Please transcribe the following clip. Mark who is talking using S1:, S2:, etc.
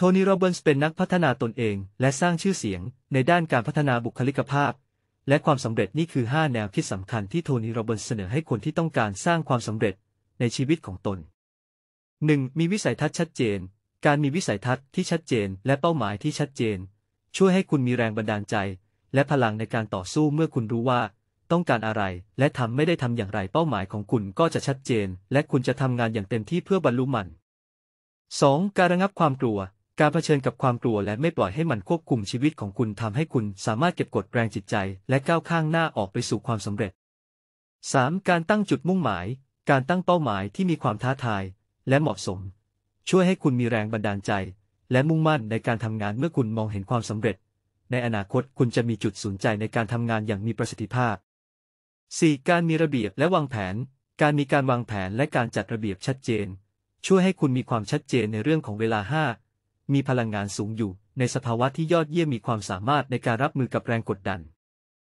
S1: นี โรบินส์เป็นนักพัฒนาตนเองและสร้างชื่อเสียงในด้านการพัฒนาบุคลิกภาพและความสำเร็จนี่คือ 5 แนวคิดสำคัญที่โทนี โรบินส์เสนอให้คนที่ต้องการสร้างความสำเร็จในชีวิตของตน 1. มีวิสัยทัศน์ชัดเจนการมีวิสัยทัศน์ที่ชัดเจนและเป้าหมายที่ชัดเจนช่วยให้คุณมีแรงบันดาลใจและพลังในการต่อสู้เมื่อคุณรู้ว่าต้องการอะไรและไม่ได้ทำอย่างไรเป้าหมายของคุณก็จะชัดเจนและคุณจะทำงานอย่างเต็มที่เพื่อบรรลุมัน 2. การระงับความกลัวการเผชิญกับความกลัวและไม่ปล่อยให้มันควบคุมชีวิตของคุณทำให้คุณสามารถเก็บกดแรงจิตใจและก้าวข้างหน้าออกไปสู่ความสำเร็จ 3. การตั้งจุดมุ่งหมายการตั้งเป้าหมายที่มีความท้าทายและเหมาะสมช่วยให้คุณมีแรงบันดาลใจและมุ่งมั่นในการทำงานเมื่อคุณมองเห็นความสำเร็จในอนาคตคุณจะมีจุดสนใจในการทำงานอย่างมีประสิทธิภาพ 4. การมีระเบียบและวางแผนการมีการวางแผนและการจัดระเบียบชัดเจนช่วยให้คุณมีความชัดเจนในเรื่องของเวลา 5. มีพลังงานสูงอยู่ในสภาวะที่ยอดเยี่ยมมีความสามารถในการรับมือกับแรงกดดัน